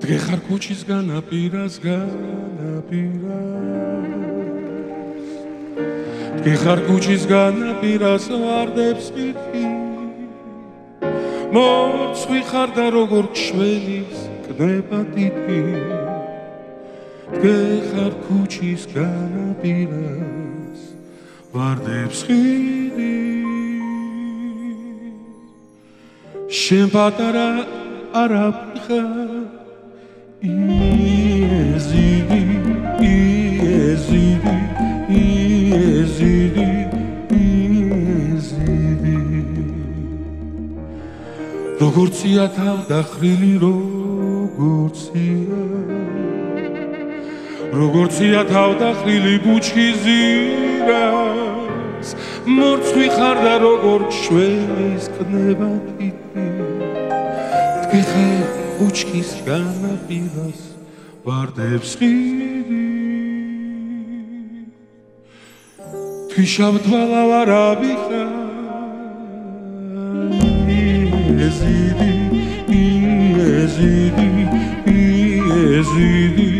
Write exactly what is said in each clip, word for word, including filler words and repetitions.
დღეხარ ქუჩის განაპირას განაპირას დღეხარ ქუჩის განაპირას ვარდებს ხითი მორცხვი ხარ და როგორ გშველის კნება ტიტი დღეხარ ქუჩის განაპირას ვარდებს ხითი შენ პატარა არაფხარ იეზიდი იეზიდი იეზიდი იეზიდი როგორცია თავდახრილი როგორცია როგორცია თავდახრილი ბუჩქი ზირას მორცხვი ხარ და როგორ გშველის კნება ტიტი დღეხარ ქუჩის განაპირას ვარდებს ხიდი თვიშავ თვალა ვარ აბიხარ იეზიდი იეზიდი იეზიდი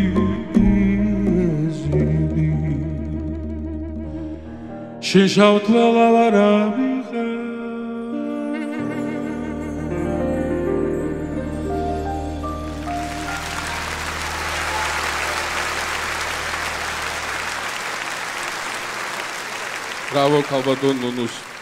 იეზიდი შეშავ თვალა ვარ აბიხარ Bravo, Calvador Nunes.